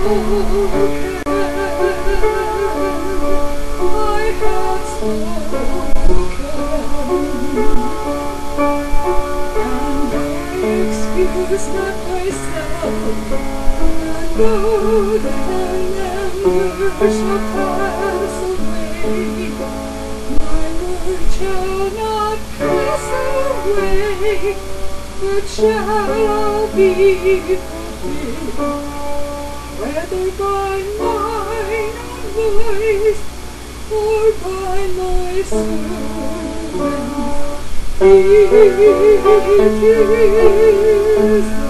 Excuse not myself, and know that I never shall pass away. My word shall not pass away, but shall be fulfilled. Whether by mine own voice or by my servant, it is